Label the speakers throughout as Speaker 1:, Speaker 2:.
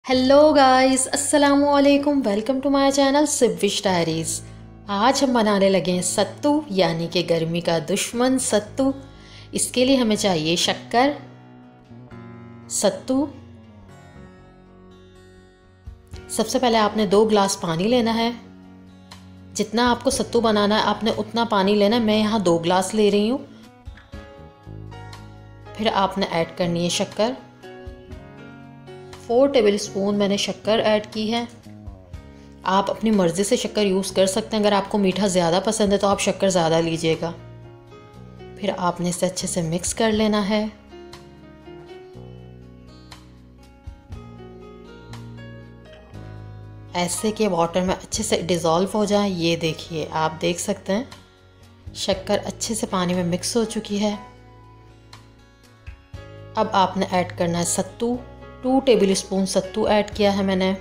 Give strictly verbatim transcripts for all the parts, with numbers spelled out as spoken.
Speaker 1: Hello guys, अस्सलाम वालेकुम। Welcome to my channel Sivish diaries. आज हम बनाने लगे हैं सत्तू, यानी कि गर्मी का दुश्मन सत्तू। इसके लिए हमें चाहिए शक्कर, सत्तू। सबसे पहले आपने दो ग्लास पानी लेना है। जितना आपको सत्तू बनाना है आपने उतना पानी लेना है। मैं यहाँ दो ग्लास ले रही हूँ। फिर आपने ऐड करनी है शक्कर। फोर टेबल स्पून मैंने शक्कर ऐड की है। आप अपनी मर्ज़ी से शक्कर यूज़ कर सकते हैं। अगर आपको मीठा ज़्यादा पसंद है तो आप शक्कर ज़्यादा लीजिएगा। फिर आपने इसे अच्छे से मिक्स कर लेना है। ऐसे कि वाटर में अच्छे से डिज़ोल्व हो जाए। ये देखिए, आप देख सकते हैं शक्कर अच्छे से पानी में मिक्स हो चुकी है। अब आपने ऐड करना है सत्तू। टू टेबल स्पून सत्तू ऐड किया है मैंने।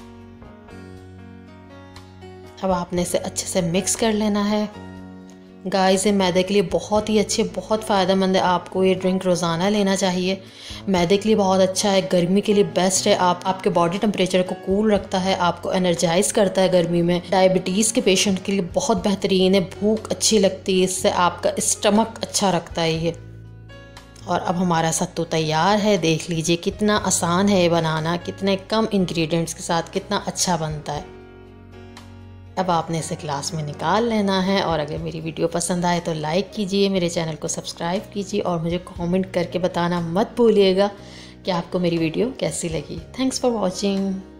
Speaker 1: अब आपने इसे अच्छे से मिक्स कर लेना है। गाइस, ये मैदे के लिए बहुत ही अच्छे, बहुत फ़ायदेमंद है। आपको ये ड्रिंक रोज़ाना लेना चाहिए। मैदे के लिए बहुत अच्छा है, गर्मी के लिए बेस्ट है। आप आपके बॉडी टेम्परेचर को कूल रखता है, आपको एनर्जाइज करता है गर्मी में। डायबिटीज़ के पेशेंट के लिए बहुत बेहतरीन है। भूख अच्छी लगती है इससे, आपका स्टमक अच्छा रखता है ये। और अब हमारा सत्तू तैयार है। देख लीजिए कितना आसान है ये बनाना, कितने कम इंग्रेडिएंट्स के साथ कितना अच्छा बनता है। अब आपने इसे ग्लास में निकाल लेना है। और अगर मेरी वीडियो पसंद आए तो लाइक कीजिए, मेरे चैनल को सब्सक्राइब कीजिए और मुझे कमेंट करके बताना मत भूलिएगा कि आपको मेरी वीडियो कैसी लगी। Thanks for watching.